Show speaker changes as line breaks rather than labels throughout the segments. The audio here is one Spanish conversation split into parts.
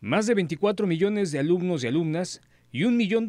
Más de 24 millones de alumnos y alumnas y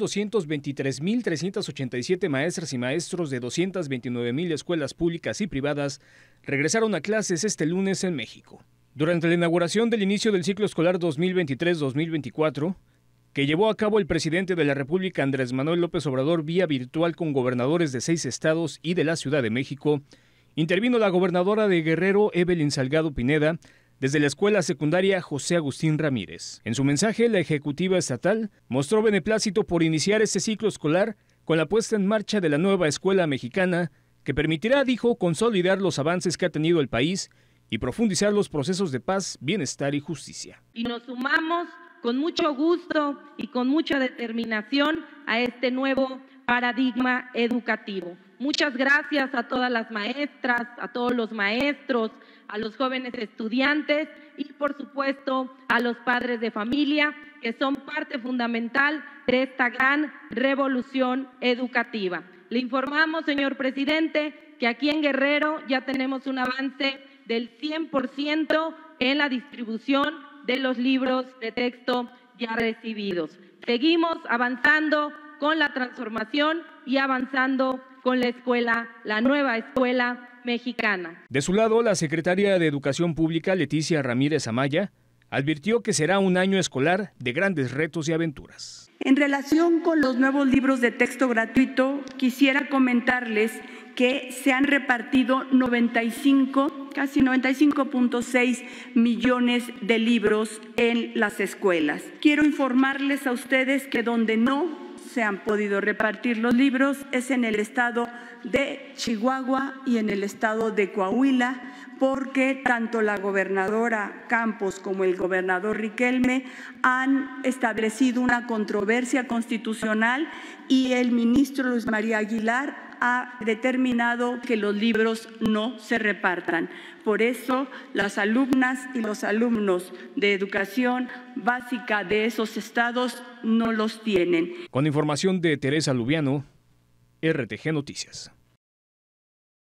1.223.387 maestras y maestros de 229.000 escuelas públicas y privadas regresaron a clases este lunes en México. Durante la inauguración del inicio del ciclo escolar 2023-2024, que llevó a cabo el presidente de la República, Andrés Manuel López Obrador, vía virtual con gobernadores de 6 estados y de la Ciudad de México, intervino la gobernadora de Guerrero, Evelyn Salgado Pineda, desde la escuela secundaria José Agustín Ramírez. En su mensaje, la ejecutiva estatal mostró beneplácito por iniciar este ciclo escolar con la puesta en marcha de la nueva escuela mexicana, que permitirá, dijo, consolidar los avances que ha tenido el país y profundizar los procesos de paz, bienestar y justicia.
Y nos sumamos con mucho gusto y con mucha determinación a este nuevo paradigma educativo. Muchas gracias a todas las maestras, a todos los maestros, a los jóvenes estudiantes y, por supuesto, a los padres de familia, que son parte fundamental de esta gran revolución educativa. Le informamos, señor presidente, que aquí en Guerrero ya tenemos un avance del 100% en la distribución de los libros de texto ya recibidos. Seguimos avanzando con la transformación y avanzando con la escuela, la nueva escuela mexicana.
De su lado, la secretaria de Educación Pública, Leticia Ramírez Amaya, advirtió que será un año escolar de grandes retos y aventuras.
En relación con los nuevos libros de texto gratuito, quisiera comentarles que se han repartido casi 95.6 millones de libros en las escuelas. Quiero informarles a ustedes que donde no se han podido repartir los libros es en el estado de Chihuahua y en el estado de Coahuila, porque tanto la gobernadora Campos como el gobernador Riquelme han establecido una controversia constitucional y el ministro Luis María Aguilar ha determinado que los libros no se repartan. Por eso, las alumnas y los alumnos de educación básica de esos estados no los tienen.
Con información de Teresa Lubiano, RTG Noticias.